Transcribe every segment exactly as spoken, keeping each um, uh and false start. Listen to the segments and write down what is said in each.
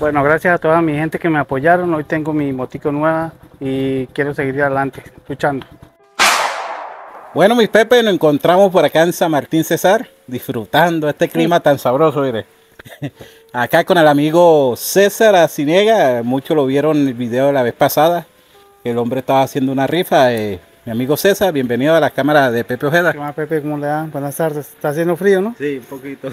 Bueno, gracias a toda mi gente que me apoyaron. Hoy tengo mi motico nueva y quiero seguir adelante, luchando. Bueno, mis Pepe, nos encontramos por acá en San Martín Cesar, disfrutando este clima tan sabroso, mire. Acá con el amigo César Aciniega, muchos lo vieron en el video de la vez pasada, que el hombre estaba haciendo una rifa. Eh, mi amigo César, bienvenido a la cámara de Pepe Ojeda. ¿Qué más, Pepe? ¿Cómo le dan? Buenas tardes. Está haciendo frío, ¿no? Sí, un poquito.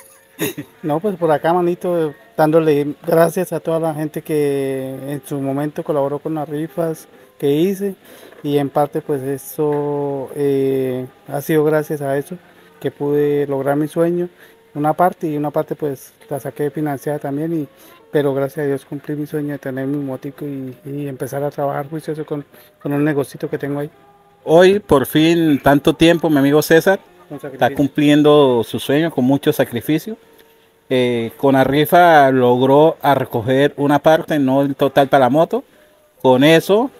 No, pues por acá, manito, dándole gracias a toda la gente que en su momento colaboró con las rifas que hice y en parte pues eso eh, ha sido gracias a eso que pude lograr mi sueño, una parte y una parte pues la saqué financiada también, y, pero gracias a Dios cumplí mi sueño de tener mi motico y, y empezar a trabajar juicioso con, con un negocito que tengo ahí. Hoy, por fin, tanto tiempo, mi amigo César está cumpliendo su sueño con mucho sacrificio. Eh, con la rifa logró a recoger una parte, no el total para la moto. Con eso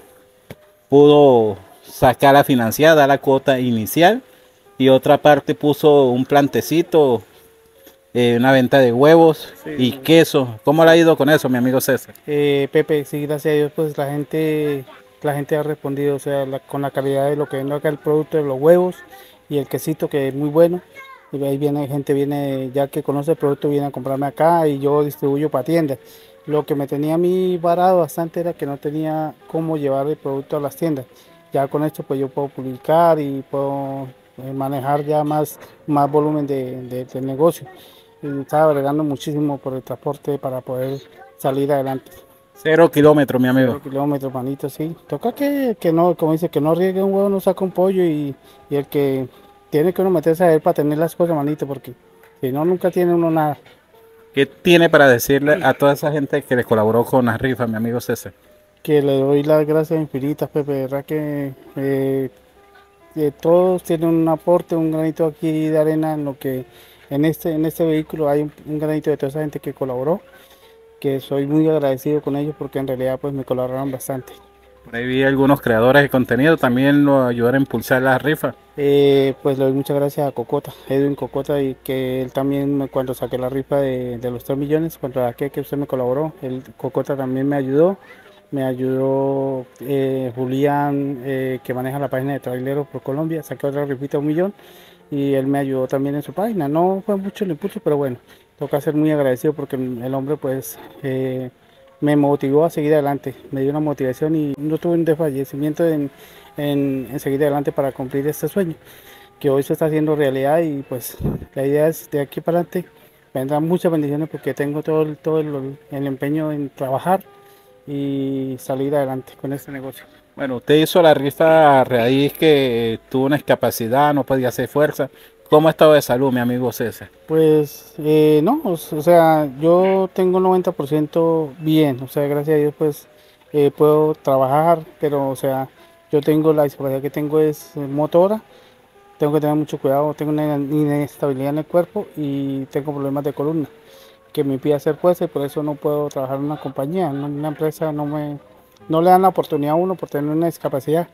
pudo sacar la financiada, la cuota inicial, y otra parte puso un plantecito, eh, una venta de huevos sí, y no. queso. ¿Cómo le ha ido con eso, mi amigo César? Eh, Pepe, sí, gracias a Dios, pues la gente, la gente ha respondido, o sea, la, con la calidad de lo que vendo acá, el producto de los huevos y el quesito, que es muy bueno. Y ahí viene gente, viene ya que conoce el producto, viene a comprarme acá y yo distribuyo para tiendas. Lo que me tenía a mí varado bastante era que no tenía cómo llevar el producto a las tiendas. Ya con esto pues yo puedo publicar y puedo manejar ya más, más volumen de, de, de negocio. Y estaba agregando muchísimo por el transporte para poder salir adelante. Cero kilómetros, mi amigo. Cero kilómetros, manito, sí. Toca que, que no, como dice, que no riegue un huevo, no saca un pollo, y, y el que tiene que uno meterse a él para tener las cosas, manito, porque si no, nunca tiene uno nada. ¿Qué tiene para decirle a toda esa gente que le colaboró con las rifas, mi amigo César? Que le doy las gracias infinitas, Pepe, de verdad que, eh, que todos tienen un aporte, un granito aquí de arena en lo que en este, en este vehículo hay un, un granito de toda esa gente que colaboró, que soy muy agradecido con ellos porque en realidad pues me colaboraron bastante. Por ahí vi algunos creadores de contenido también lo ayudaron a impulsar las rifas. Eh, pues le doy muchas gracias a Cocota, Edwin Cocota, y que él también me, cuando saqué la rifa de, de los tres millones, cuando saqué que usted me colaboró, el Cocota también me ayudó, me ayudó eh, Julián, eh, que maneja la página de Traileros por Colombia, saqué otra rifita de un millón y él me ayudó también en su página. No fue mucho el impulso, pero bueno, toca ser muy agradecido porque el hombre pues eh, me motivó a seguir adelante, me dio una motivación y no tuve un desfallecimiento en, en, en seguir adelante para cumplir este sueño, que hoy se está haciendo realidad. Y pues la idea es de aquí para adelante vendrán muchas bendiciones porque tengo todo el, todo el, el empeño en trabajar y salir adelante con este negocio. Bueno, usted hizo la rifa a raíz que tuvo una discapacidad, no podía hacer fuerza. ¿Cómo ha estado de salud, mi amigo César? Pues eh, no, o sea, yo tengo noventa por ciento bien, o sea, gracias a Dios pues eh, puedo trabajar, pero o sea, yo tengo la discapacidad que tengo es motora, tengo que tener mucho cuidado, tengo una inestabilidad en el cuerpo y tengo problemas de columna que me impide hacer fuerza, y por eso no puedo trabajar en una compañía, en una empresa no me, no le dan la oportunidad a uno por tener una discapacidad,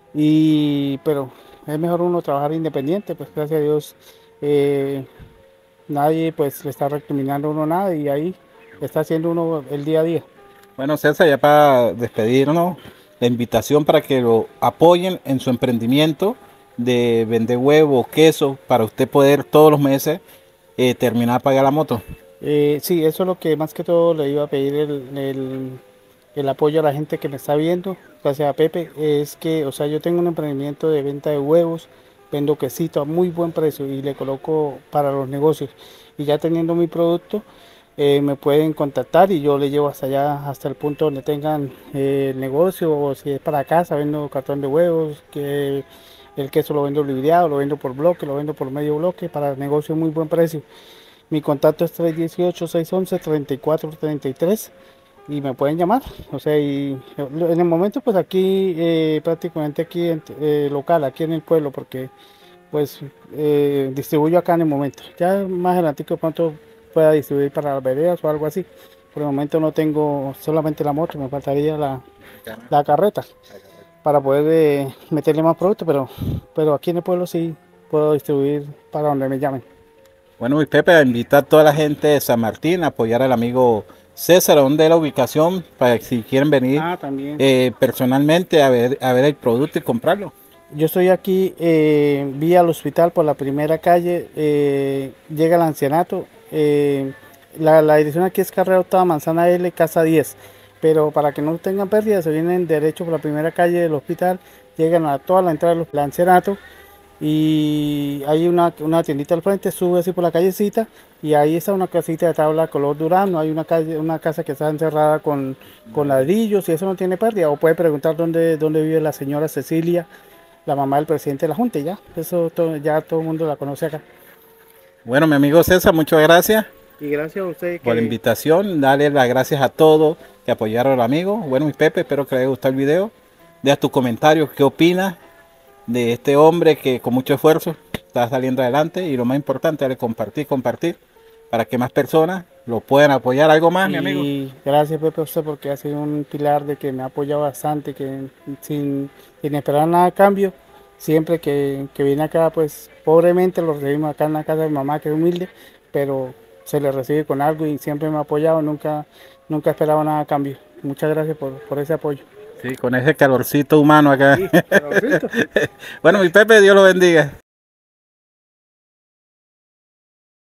y pero es mejor uno trabajar independiente, pues gracias a Dios eh, nadie pues le está recriminando a uno nada y ahí está haciendo uno el día a día. Bueno, César, ya para despedirnos, la invitación para que lo apoyen en su emprendimiento de vender huevo, queso, para usted poder todos los meses eh, terminar de pagar la moto. Eh, sí, eso es lo que más que todo le iba a pedir, el, el, el apoyo a la gente que me está viendo, gracias a Pepe, es que, o sea, yo tengo un emprendimiento de venta de huevos, vendo quesito a muy buen precio y le coloco para los negocios, y ya teniendo mi producto eh, me pueden contactar y yo le llevo hasta allá, hasta el punto donde tengan eh, el negocio, o si es para casa vendo cartón de huevos, que el queso lo vendo libriado, lo vendo por bloque, lo vendo por medio bloque, para el negocio muy buen precio. Mi contacto es tres uno ocho, seis uno uno, tres cuatro tres tres y me pueden llamar. O sea, y en el momento pues aquí, eh, prácticamente aquí eh, local, aquí en el pueblo, porque pues eh, distribuyo acá en el momento. Ya más adelante que pronto pueda distribuir para las veredas o algo así. Por el momento no tengo solamente la moto, me faltaría la, la carreta para poder eh, meterle más producto, pero, pero aquí en el pueblo sí puedo distribuir para donde me llamen. Bueno, mi Pepe, invita a toda la gente de San Martín a apoyar al amigo César, ¿dónde es la ubicación para si quieren venir Ah, también. eh, personalmente a ver, a ver el producto y comprarlo? Yo estoy aquí eh, vía al hospital por la primera calle, eh, llega al ancianato. eh, la, la dirección aquí es Carrera Octava, Manzana L, Casa diez. Pero para que no tengan pérdida, se vienen derecho por la primera calle del hospital, llegan a toda la entrada del ancianato y hay una, una tiendita al frente, sube así por la callecita y ahí está una casita de tabla color durazno. Hay una, calle, una casa que está encerrada con, con ladrillos y eso no tiene pérdida. O puede preguntar dónde, dónde vive la señora Cecilia, la mamá del presidente de la Junta, y ya, eso todo, ya todo el mundo la conoce acá. Bueno, mi amigo César, muchas gracias Y gracias a usted por la que invitación. Dale las gracias a todos que apoyaron al amigo. Bueno, mi Pepe, espero que les haya gustado el video. Deja tus comentarios, qué opinas de este hombre que con mucho esfuerzo está saliendo adelante. Y lo más importante, dale compartir, compartir, para que más personas lo puedan apoyar. ¿Algo más, mi amigo? y gracias Pepe a usted porque ha sido un pilar de que me ha apoyado bastante, que sin, sin esperar nada a cambio, siempre que, que viene acá, pues pobremente lo recibimos acá en la casa de mi mamá, que es humilde, pero se le recibe con algo y siempre me ha apoyado, nunca, nunca esperaba nada a cambio. Muchas gracias por, por ese apoyo. Sí, con ese calorcito humano acá. Sí, calorcito. Bueno, mi Pepe, Dios lo bendiga.